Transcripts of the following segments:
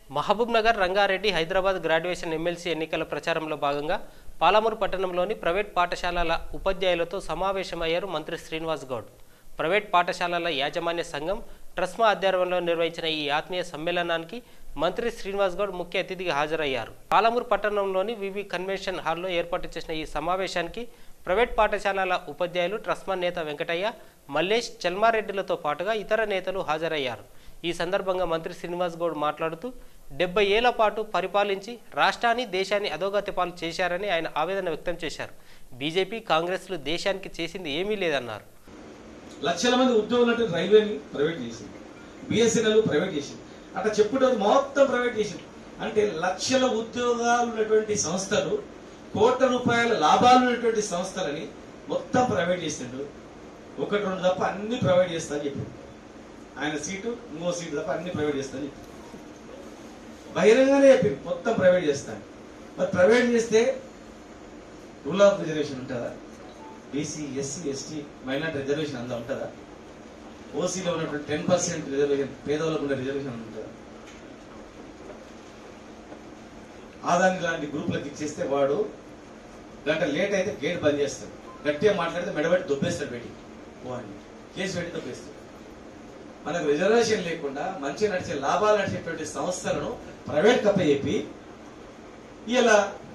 Mahabub Nagar Rangareddy Hyderabad graduation MLC ఎన్నికల ప్రచారంలో భాగంగా పాలమూరు పట్టణంలోని ప్రైవేట్ పాఠశాలల ఉపాధ్యాయులతో సమావేశమయ్యారు మంత్రి శ్రీనివాస్ గౌడ్. ప్రైవేట్ పాఠశాలల యాజమాన్య సంఘం ట్రస్మా ఆధ్వర్యంలో నిర్వహించిన ఈ ఆత్మీయ సమ్మేళనానికి మంత్రి శ్రీనివాస్ గౌడ్ ముఖ్య అతిథిగా హాజరయ్యారు. పాలమూరు పట్టణంలోని వివి కన్వెన్షన్ హాల్లో ఏర్పాటు చేసిన ఈ సమావేశానికి ప్రైవేట్ పాఠశాలల ఉపాధ్యాయులు ట్రస్మా నేత వెంకటయ్య, మల్లేష్, చల్మారెడ్డిలతో పాటుగా ఇతర నేతలు హాజరయ్యారు. ఈ సందర్భంగా మంత్రి శ్రీనివాస్ గౌడ్ మాట్లాడుతూ 70 ఏళ్ల పాటు పరిపాలించి రాష్ట్రాన్ని దేశాన్ని అధోగతి పాలు చేశారని ఆయన ఆవేదన వ్యక్తం చేశారు. బీజేపీ కాంగ్రెస్లు దేశానికి చేసింది ఏమీ లేదన్నారు. లక్షల మంది ఉద్యోగులు రైల్వేని ప్రైవేట్ చేసింది, బిఎస్ఎన్ఎల్ ప్రైవేట్ చేసింది, అట్లా చెప్పుకుంటే మొత్తం ప్రైవేట్ చేసింది. అంటే లక్షల ఉద్యోగాలు ఉన్నటువంటి సంస్థలు, కోట్ల రూపాయల లాభాలు ఉన్నటువంటి సంస్థలని మొత్తం ప్రైవేట్ చేసిండు. ఒకటి రెండు తప్ప అన్ని ప్రైవేట్ చేస్తా అని చెప్పి ఆయన సీటు ఇంకో సీటు తప్ప అన్ని ప్రైవేట్ చేస్తా అని చెప్పి బహిరంగానే చెప్పింది మొత్తం ప్రైవేట్ చేస్తాను. మరి ప్రైవేట్ చేస్తే రూల్ ఆఫ్ రిజర్వేషన్ ఉంటుందా? BC, SC, ST, minority reservation అంతా ఉంటుందా? ఓసీలో ఉన్నటువంటి 10% రిజర్వేషన్, పేదవాళ్ళకు ఉన్న రిజర్వేషన్ ఉంటుందా? ఆదాని లాంటి గ్రూపులకు ఇచ్చేస్తే వాడు గంట లేట్ అయితే గేట్ బంద్ చేస్తాడు, గట్టిగా మాట్లాడితే మెడబెట్టి దొబ్బేస్తాడు, పెట్టి వాడిని కేసు పెట్టి దొబ్బేస్తాడు. మనకు రిజర్వేషన్ లేకుండా మంచి నడిచే లాభాలు నడిచేటువంటి సంస్థలను ప్రైవేట్ కప్పచెప్పి ఇలా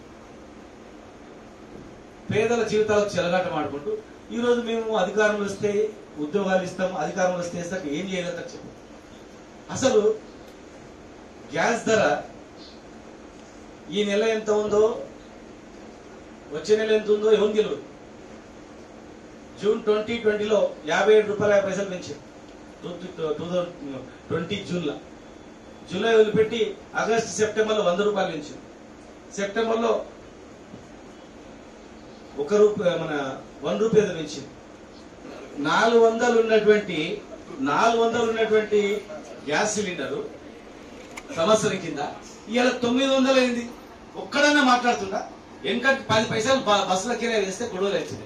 పేదల జీవితాలకు చెలగాటం ఆడుకుంటూ ఈరోజు మేము అధికారంలో వస్తే ఉద్యోగాలు ఇస్తాం, అధికారంలో వస్తే ఇస్తాక ఏం చేయగలుగుతారు చెప్పు. అసలు గ్యాస్ ధర ఈ నెల ఎంత ఉందో, వచ్చే నెల ఎంత ఉందో ఎవరు తెలియదు. జూన్ 2020లో 57 రూపాయల 50 పైసలు పెంచారు. 2020 జూలై వదిలిపెట్టి ఆగస్టు, సెప్టెంబర్లో 100 రూపాయలు పెంచారు. సెప్టెంబర్లో 1 రూపాయి, మన 1 రూపాయ పెంచారు. 400 ఉన్నటువంటి గ్యాస్ సిలిండరు సంవత్సరం కింద ఇవాళ 900 అయింది. ఒక్కడన్నా మాట్లాడుతుందా? ఎందుకంటే 10 పైసలు బస్సుల కిరాయి వేస్తే గొడవలు వచ్చింది.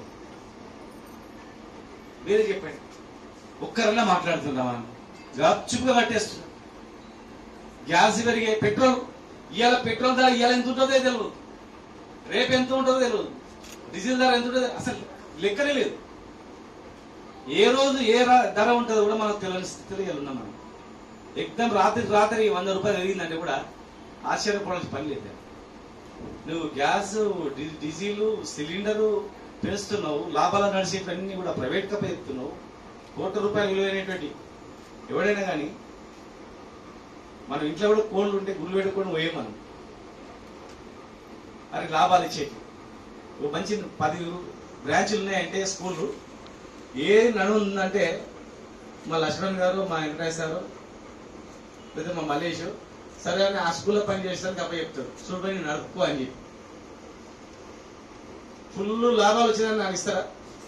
వేరే చెప్పండి, ఒక్కరన్నా మాట్లాడుతుందా? మనం గప్చుగా కట్టేస్తున్నాం. గ్యాస్ పెరిగే, పెట్రోల్ ఇవాళ పెట్రోల్ ధర ఇవాళ ఎంత ఉంటుందో తెలియదు, రేపు ఎంత ఉంటుందో తెలియదు, డీజిల్ ధర ఎంత ఉంటుందో అసలు లెక్కనే లేదు. ఏ రోజు ఏ ధర ఉంటుందో కూడా మనకు తెలియని స్థితిలో ఉన్నాం. మనం ఎగ్జామ్ రాత్రి 100 రూపాయలు పెరిగిందంటే కూడా ఆశ్చర్యపోవాల్సిన పని లేదు. నువ్వు గ్యాస్, డీజిల్, సిలిండరు పెంచుతున్నావు, లాభాలు నడిచేటన్నీ కూడా ప్రైవేట్ కప్ప చెప్తున్నావు. కోట్ల రూపాయలు విలువైనటువంటి ఎవడైనా కానీ మనం ఇంట్లో కూడా కోళ్ళు ఉంటే గుళ్ళు పెట్టుకొని పోయే మనం అది లాభాలు ఇచ్చేది. మంచి 10 బ్రాంచ్లు ఉన్నాయంటే స్కూళ్ళు ఏ నడుము ఉందంటే మా లక్ష్మణ్ గారు, మా వెంకటేష్ గారు, లేదా మా మల్లేష్ సరే అని ఆ స్కూల్లో పని చేసేదానికి అప్ప చెప్తారు, చూడని నడుపుకో అని చెప్పి. ఫుల్ లాభాలు వచ్చిందని నాకు ఇస్తారా?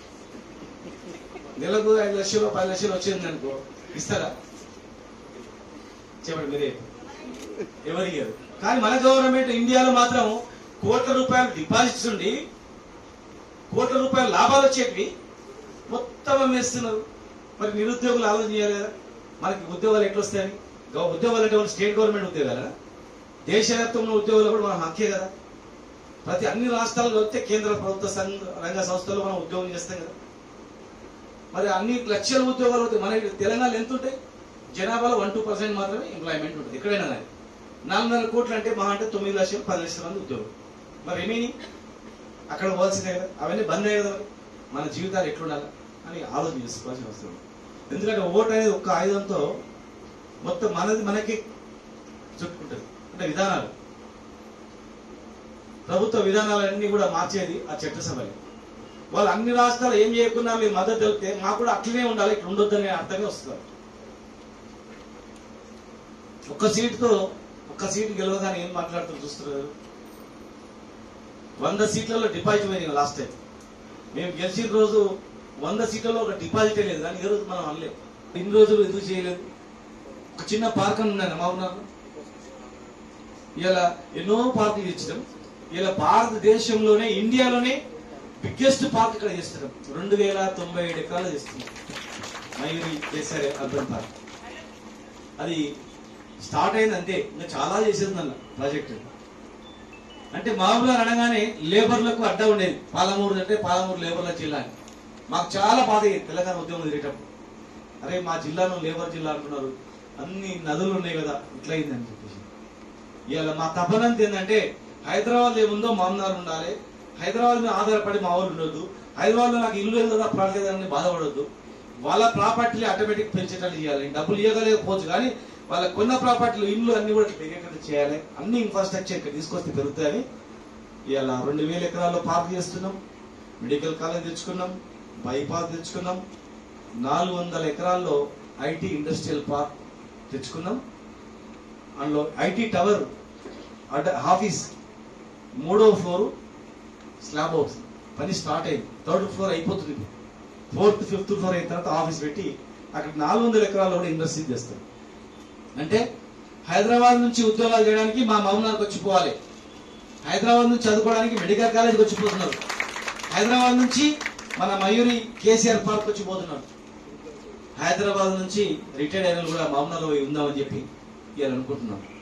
నెలకు 5 లక్షలు 10 లక్షలు వచ్చింది అనుకో, ఇస్తారా? చెప్పండి మీరే, ఎవరు ఇయ్యారు? కానీ మన గవర్నమెంట్ ఇండియాలో మాత్రం కోట్ల రూపాయలు డిపాజిట్స్ ఉండి కోట్ల రూపాయల లాభాలు వచ్చేవి మొత్తం అమ్మేస్తున్నారు. మరి నిరుద్యోగులు ఆలోచన చేయాలి కదా, మనకి ఉద్యోగాలు ఎట్లా వస్తాయని. ఉద్యోగాలు అంటే స్టేట్ గవర్నమెంట్ ఉద్యోగాల, దేశవ్యాప్తంలో ఉద్యోగాలు కూడా మనం హక్కే కదా. అన్ని రాష్ట్రాల్లో వస్తే కేంద్ర ప్రభుత్వ రంగ సంస్థల్లో మనం ఉద్యోగం చేస్తాం కదా. మరి అన్ని లక్షల ఉద్యోగాలు అవుతాయి. మన తెలంగాణలో ఎంత ఉంటాయి? జనాభాలో 1-2% మాత్రమే ఎంప్లాయ్మెంట్ ఉంటుంది ఎక్కడైనా కానీ. 400 కోట్లు అంటే మహా అంటే 9 లక్షలు 10 లక్షల మంది ఉద్యోగం. మరి రిమైనింగ్ అక్కడ పోవాల్సిందే కదా. అవన్నీ బంద్ అయ్యే కదా. మన జీవితాలు ఎట్లుండాలి అని ఆలోచన చేసుకోవాల్సిన అవసరం. ఎందుకంటే ఓటు అనేది ఒక్క ఆయుధంతో మొత్తం మనకి చుట్టుకుంటుంది. అంటే విధానాలు, ప్రభుత్వ విధానాలన్నీ కూడా మార్చేది ఆ చట్టసభని. వాళ్ళు అన్ని రాష్ట్రాలు ఏం చేయకుండా మీరు మద్దతు తెలిపితే మాకు కూడా అట్లనే ఉండాలి, ఇట్లా ఉండొద్దనే అర్థమే వస్తుంది. ఒక్క సీటు గెలవగానే ఏం మాట్లాడుతూ చూస్తున్నారు? 100 సీట్లలో డిపాజిట్ పోయింది లాస్ట్ టైం. మేము గెలిచిన రోజు 100 సీట్లలో ఒక డిపాజిటే లేదు. కానీ ఈ రోజు మనం అనలేదు. ఇన్ని రోజులు ఎందుకు చేయలేదు? ఒక చిన్న పార్క్ అని ఉన్నాను మా ఊరు. ఇలా ఎన్నో పార్కులు ఇచ్చడం, ఇలా భారతదేశంలోనే ఇండియాలోనే బిగ్గెస్ట్ పార్క్ ఇక్కడ చేస్తున్నాం. 2097 ఎకరాలు చేస్తున్నాం. Mayuri KCR urban park. అది స్టార్ట్ అయింది అంతే, ఇంకా చాలా చేసేది అన్న ప్రాజెక్ట్. అంటే మహబూబ్నగర్ అనగానే లేబర్లకు అడ్డా ఉండేది. పాలమూరు అంటే పాలమూరు లేబర్ల జిల్లా అని మాకు చాలా బాధ అయ్యేది తెలంగాణ ఉద్యమం తిరిగేటప్పుడు. అరే మా జిల్లాను లేబర్ జిల్లా అంటున్నారు, అన్ని నదులు ఉన్నాయి కదా, ఇట్లా అయిందని చెప్పేసి. ఇవాళ మా తపనంత ఏంటంటే హైదరాబాద్ ఏముందో మహబూబ్నగర్ ఉండాలి, హైదరాబాద్ మీద ఆధారపడి మా వాళ్ళు ఉండొద్దు, హైదరాబాద్ లో నాకు ఇల్లు లేదు కదా ప్రాంతాలని బాధపడొద్దు, వాళ్ళ ప్రాపర్టీలు ఆటోమేటిక్ పెంచేటట్టు చేయాలి. డబ్బులు ఇవ్వగలేకపోవచ్చు కానీ వాళ్ళ కొన్న ప్రాపర్టీలు ఇల్లు అన్ని కూడా పెరిగేటట్టు చేయాలి. అన్ని ఇన్ఫ్రాస్ట్రక్చర్ ఇక్కడ తీసుకొస్తే పెరుగుతాయని ఇవాళ 2000 ఎకరాల్లో పార్క్ చేస్తున్నాం, మెడికల్ కాలేజ్ తెచ్చుకున్నాం, బైపాస్ తెచ్చుకున్నాం, 400 ఎకరాల్లో ఐటీ ఇండస్ట్రియల్ పార్క్ తెచ్చుకున్నాం. అందులో ఐటీ టవర్ ఆఫీస్ 3వ ఫ్లోర్ స్లాబ్ హౌస్ పని స్టార్ట్ అయింది, 3rd ఫ్లోర్ అయిపోతుంది. 4th 5th ఫ్లోర్ అయిన తర్వాత ఆఫీస్ పెట్టి అక్కడ 400 ఎకరాల్లో కూడా ఇండస్ట్రీ చేస్తారు. అంటే హైదరాబాద్ నుంచి ఉద్యోగాలు చేయడానికి మా మహబూబ్నగర్కి వచ్చిపోవాలి, హైదరాబాద్ నుంచి చదువుకోవడానికి మెడికల్ కాలేజ్కి వచ్చిపోతున్నారు, హైదరాబాద్ నుంచి మన మయూరి కేసీఆర్ పార్క్ వచ్చిపోతున్నారు, హైదరాబాద్ నుంచి రిటైర్డ్ అయిన కూడా మహబూబ్నగర్లో ఉందామని చెప్పి ఇవాళ అనుకుంటున్నాం.